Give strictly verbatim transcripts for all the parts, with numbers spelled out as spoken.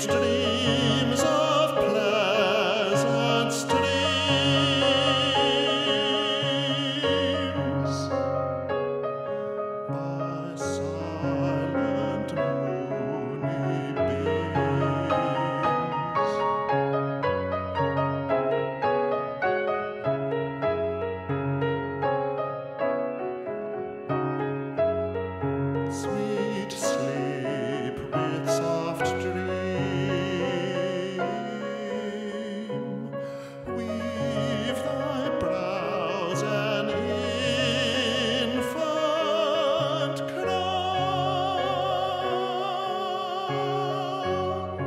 dreams of pleasant streams by silent moony beams. Sweet sleep with soft dream, weave thy brows an infant crown.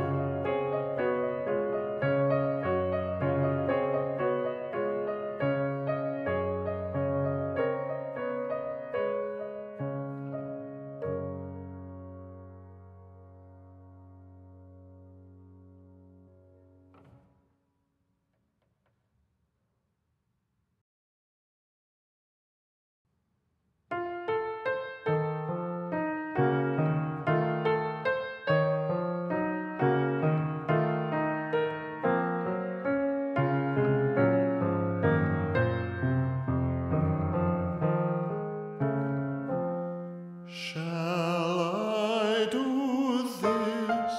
Shall I do this?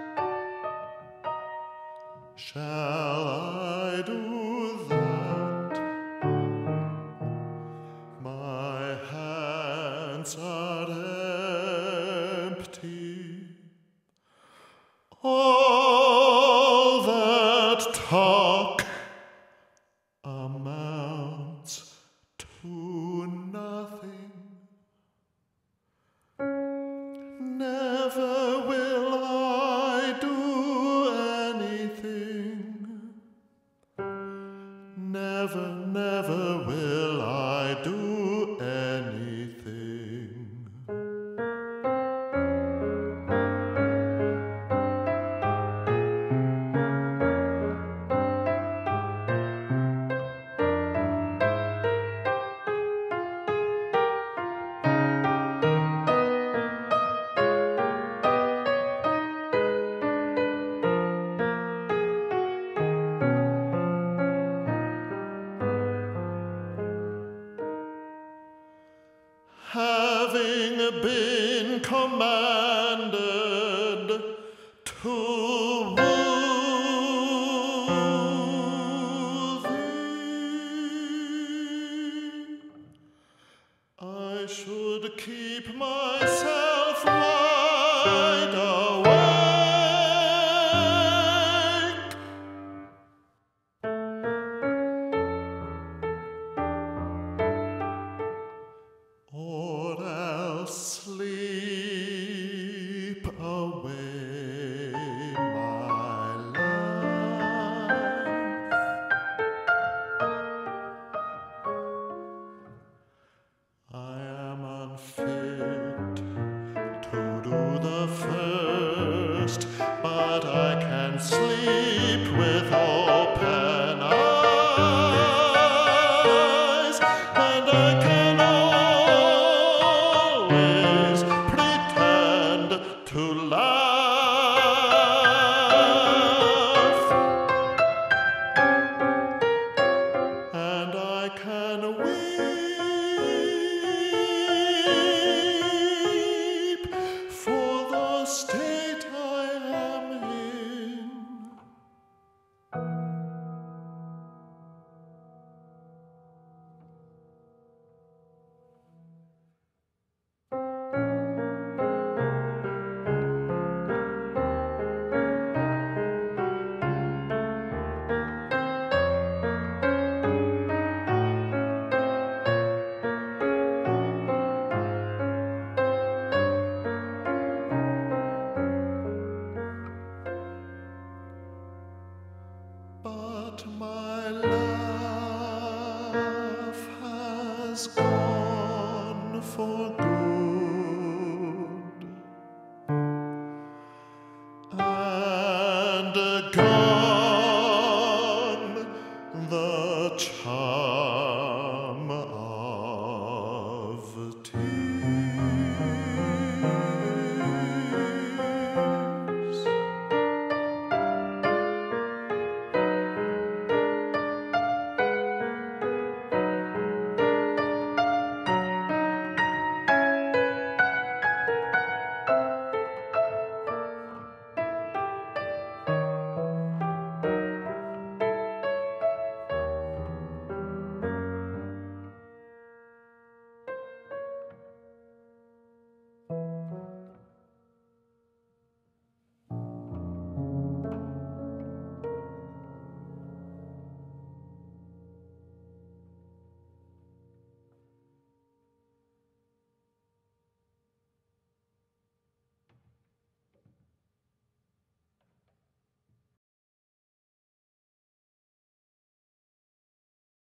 Shall I do that? My hands are empty. All that talk amounts to nothing. Never will I do anything. Never, never will I do anything. Having been commanded to woo thee, I should keep myself wide awake, or else sleep away my life. I am unfit to do the first, but I can sleep with all